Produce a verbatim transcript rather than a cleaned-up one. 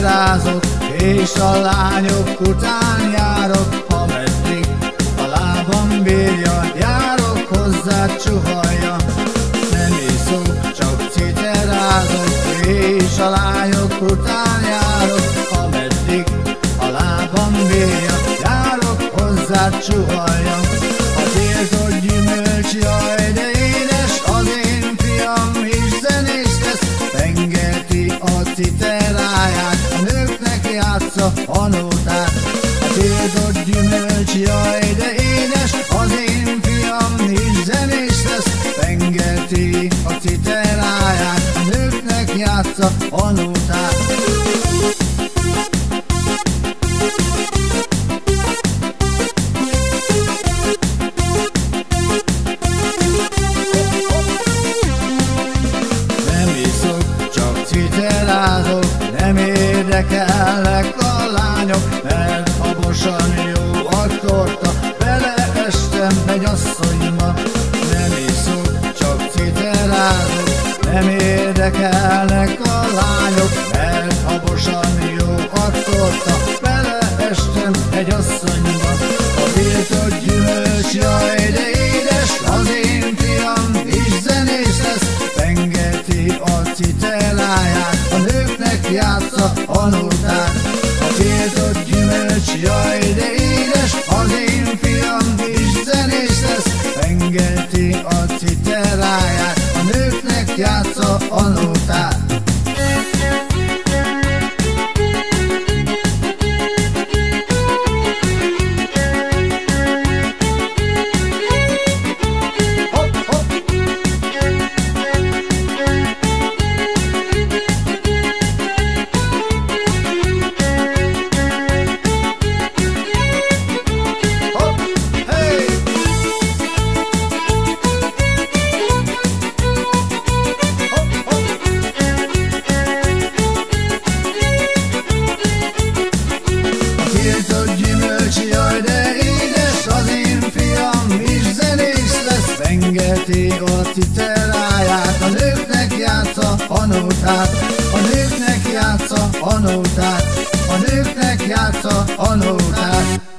citerázok, és a lányok után járok, ameddig a lábam bírja, járok hozzá csuhalja. Nem iszok, csak citerázok, és a lányok után járok, ameddig a lábam bírja, járok hozzá csuhalja. A tiltott gyümölcs, jaj de édes, az én fiam is zenész lesz, pengeti a citeráját, a nőknek játsza a nótát. A tiltott gyümölcs, jaj de édes, az én fiam is zenész lesz, pengeti a citeráját, a nőknek játsza a nótát. Citerázok, nem érdekelnek a lányok, mert habosan jó a torta, beleestem egy asszonyba. Nem iszok, csak citerázok, nem érdekelnek a lányok, mert habosan jó a torta, beleestem egy asszonyba. A tiltott gyümölcs, jaj de édes, az én fiam is zenész lesz, pengeti a citeráját, a nőknek játsza a nótát. A tiltott gyümölcs, jaj de édes, az én fiam is zenész lesz, pengeti a citeráját, a nőknek játsza a nótát. Pengeti a citeráját, a nőknek játsza a nótát, a nőknek játsza a nótát, a nőknek játsza a nótát.